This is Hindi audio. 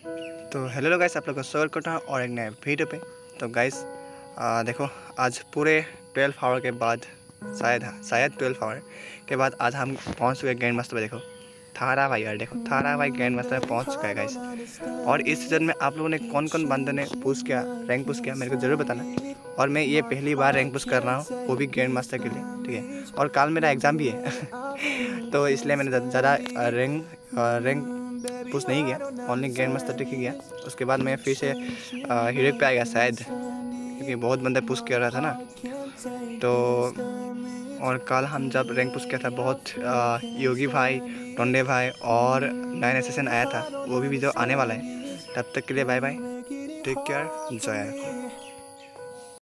तो हेलो गाइस, आप लोग का स्वागत करता हूँ और एक नए वीडियो पे। तो गाइस देखो, आज पूरे 12 आवर के बाद शायद 12 आवर के बाद आज हम पहुँच चुके ग्रैंड मास्टर पे। देखो थारा भाई, यार देखो थारा भाई ग्रैंड मास्टर में पहुँच चुका है गाइस। और इस सीज़न में आप लोगों ने कौन कौन बंदे ने पुश किया, रैंक पुश किया, मेरे को ज़रूर बताना। और मैं ये पहली बार रैंक पुश कर रहा हूँ, वो भी ग्रैंड मास्टर के लिए, ठीक है। और कल मेरा एग्ज़ाम भी है तो इसलिए मैंने ज़्यादा रैंक पुश नहीं किया, ओनली ग्रैंड मास्टर तक ही गया। उसके बाद मैं फिर से हीरो पे आ गया शायद, क्योंकि बहुत बंदे पुश कर रहा था ना। तो और कल हम जब रैंक पुश किया था, बहुत योगी भाई, टोंडे भाई और 9 एसेसन आया था, वो भी जो आने वाला है। तब तक के लिए बाय बाय, टेक केयर, जय।